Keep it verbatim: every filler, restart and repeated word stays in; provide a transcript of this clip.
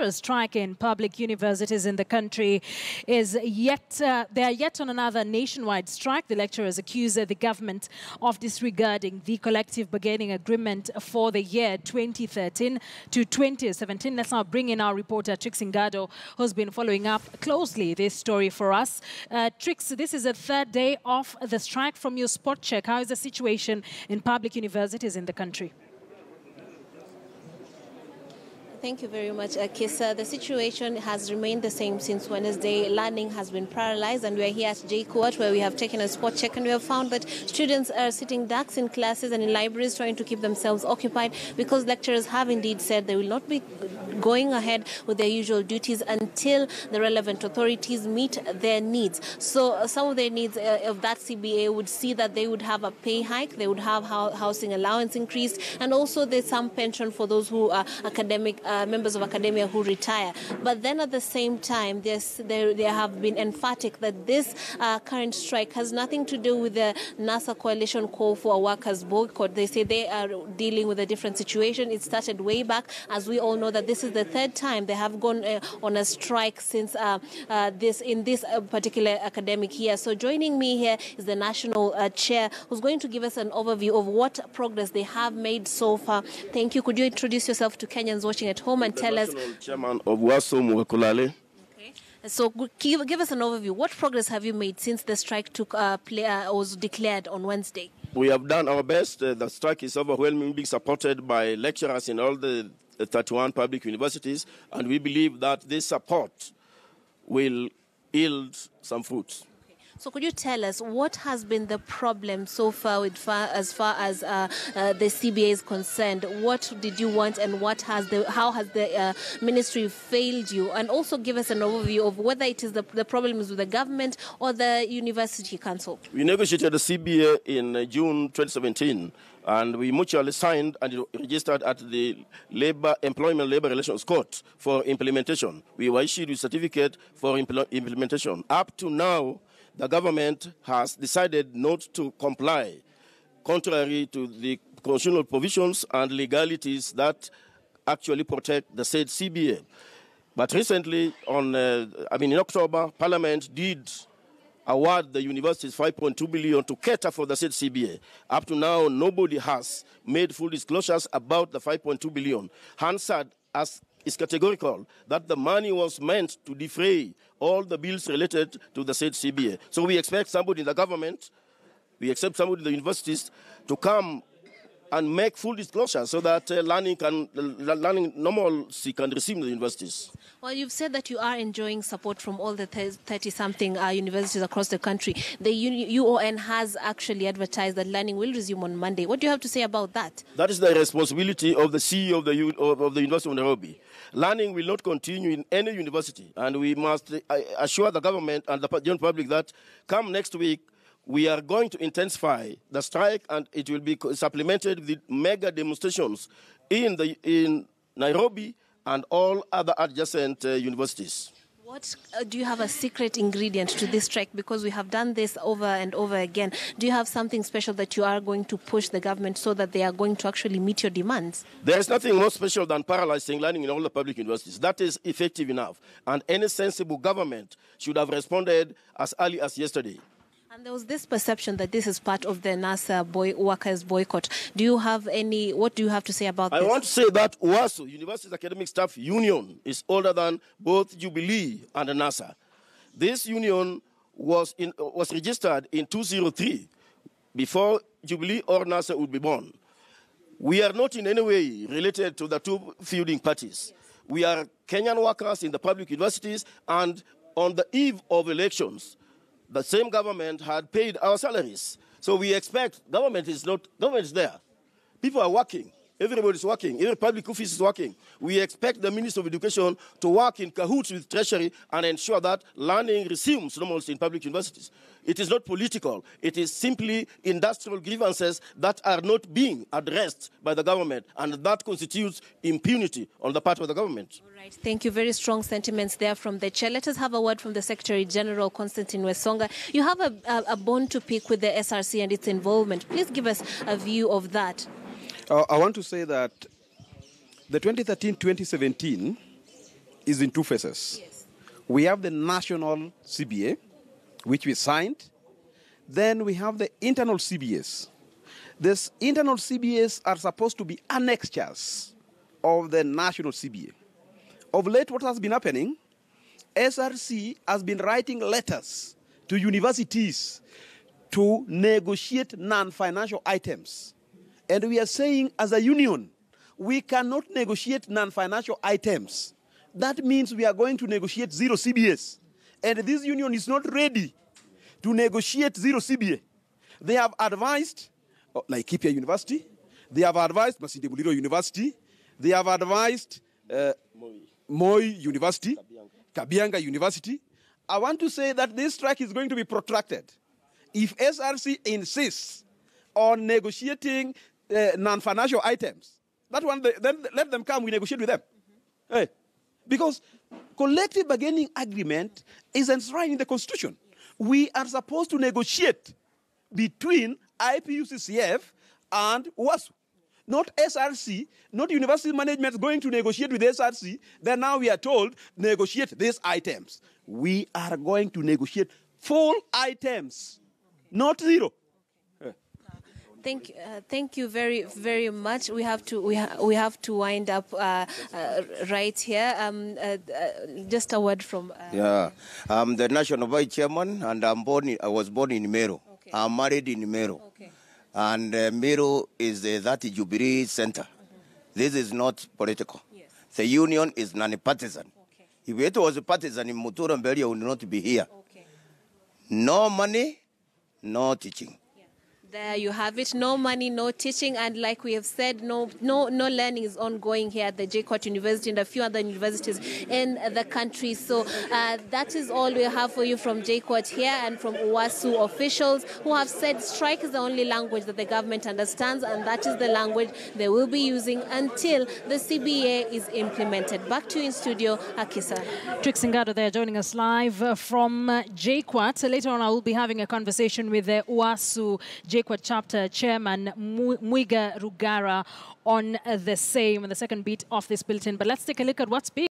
lecturers' strike in public universities in the country is yet, uh, they are yet on another nationwide strike. The lecturers accuse uh, the government of disregarding the collective bargaining agreement for the year twenty thirteen to twenty seventeen. Let's now bring in our reporter, Trix Ngado, who's been following up closely this story for us. Uh, Trix, this is the third day of the strike. From your spot check, how is the situation in public universities in the country? Thank you very much, Akisa. The situation has remained the same since Wednesday. Learning has been paralyzed, and we're here at J Court, where we have taken a spot check, and we have found that students are sitting ducks in classes and in libraries trying to keep themselves occupied, because lecturers have indeed said they will not be going ahead with their usual duties until the relevant authorities meet their needs. So uh, some of their needs uh, of that C B A would see that they would have a pay hike, they would have housing allowance increased, and also there's some pension for those who are academic uh, Uh, members of academia who retire. But then at the same time, they, they have been emphatic that this uh, current strike has nothing to do with the NASA coalition call for a workers' boycott. They say they are dealing with a different situation. It started way back. As we all know, that this is the third time they have gone uh, on a strike since uh, uh, this in this uh, particular academic year. So joining me here is the national uh, chair, who's going to give us an overview of what progress they have made so far. Thank you. Could you introduce yourself to Kenyans watching at home and tell us? Chairman of WASO Mwekulale. Okay. So give, give us an overview. What progress have you made since the strike took uh, play, uh, was declared on Wednesday? We have done our best. Uh, the strike is overwhelmingly being supported by lecturers in all the thirty-one public universities, and we believe that this support will yield some fruits. So could you tell us what has been the problem so far with far, as far as uh, uh, the C B A is concerned? What did you want, and what has the how has the uh, ministry failed you? And also give us an overview of whether it is the, the problem is with the government or the university council. We negotiated the C B A in uh, June twenty seventeen, and we mutually signed and registered at the Labor Employment Labor Relations Court for implementation. We were issued a certificate for impl implementation. Up to now, the government has decided not to comply, contrary to the constitutional provisions and legalities that actually protect the said C B A. But recently, on uh, I mean, in October, Parliament did award the universities five point two billion dollars to cater for the said C B A. Up to now, nobody has made full disclosures about the five point two billion dollars. Hansard as is categorical that the money was meant to defray all the bills related to the said C B A. So we expect somebody in the government, we expect somebody in the universities to come and make full disclosure so that uh, learning can uh, learning normalcy can resume the universities. Well, you've said that you are enjoying support from all the thirty-something uh, universities across the country. The U O N has actually advertised that learning will resume on Monday. What do you have to say about that? That is the responsibility of the C E O of the, U of, of the University of Nairobi. Learning will not continue in any university, and we must uh, assure the government and the general public that come next week, we are going to intensify the strike, and it will be supplemented with mega demonstrations in, the, in Nairobi and all other adjacent uh, universities. What uh, do you have a secret ingredient to this strike? Because we have done this over and over again. Do you have something special that you are going to push the government so that they are going to actually meet your demands? There is nothing more special than paralyzing learning in all the public universities. That is effective enough. And any sensible government should have responded as early as yesterday. And there was this perception that this is part of the NASA boy, workers' boycott. Do you have any, what do you have to say about I this? I want to say that WASO, University Academic Staff Union, is older than both Jubilee and NASA. This union was, in, was registered in two thousand three, before Jubilee or NASA would be born. We are not in any way related to the two feuding parties. We are Kenyan workers in the public universities, and on the eve of elections, the same government had paid our salaries. So we expect government is not, government is there. People are working. Everybody is working. Every public office is working. We expect the Minister of Education to work in cahoots with Treasury and ensure that learning resumes normalcy in public universities. It is not political. It is simply industrial grievances that are not being addressed by the government, and that constitutes impunity on the part of the government. All right. Thank you. Very strong sentiments there from the chair. Let us have a word from the Secretary General, Constantine Wesonga. You have a, a, a bone to pick with the S R C and its involvement. Please give us a view of that. Uh, I want to say that the twenty thirteen twenty seventeen is in two phases. Yes. We have the national C B A, which we signed. Then we have the internal C B As. These internal C B As are supposed to be annexures of the national C B A. Of late, what has been happening, S R C has been writing letters to universities to negotiate non-financial items. And we are saying, as a union, we cannot negotiate non-financial items. That means we are going to negotiate zero C B As. And this union is not ready to negotiate zero C B A. They have advised, like Kipia University, they have advised Masinde Muliro University, they have advised uh, Moi University, Kabianga University. I want to say that this strike is going to be protracted. If S R C insists on negotiating uh, non-financial items, that one, they, then let them come, we negotiate with them. Mm-hmm. Hey. Because collective bargaining agreement is enshrined in the Constitution. We are supposed to negotiate between I P U C C F and U A S U. Not S R C, not university management going to negotiate with S R C. Then now we are told, negotiate these items. We are going to negotiate full items, not zero. Thank, uh, thank you very, very much. We have to, we, ha we have to wind up uh, uh, right here. Um, uh, uh, just a word from. Uh, yeah, I'm the national vice chairman, and I'm born. In, I was born in Meru. Okay. I'm married in Meru. Okay. And uh, Meru is uh, that Jubilee Center. Mm-hmm. This is not political. Yes. The union is non-partisan. Okay. If it was a partisan in Muturu and Beria, would not be here. Okay. No money, no teaching. There you have it. No money, no teaching, and like we have said, no no no learning is ongoing here at the J Quat University and a few other universities in the country. So uh, that is all we have for you from J Quat here and from U A S U officials who have said strike is the only language that the government understands, and that is the language they will be using until the C B A is implemented. Back to you in studio, Akisa. Trix Ngado there joining us live uh, from uh, J Quat. So later on I will be having a conversation with the U A S U J Quat chapter chairman Mwiga Rugara on uh, the same, on the second beat of this bulletin. But let's take a look at what's big.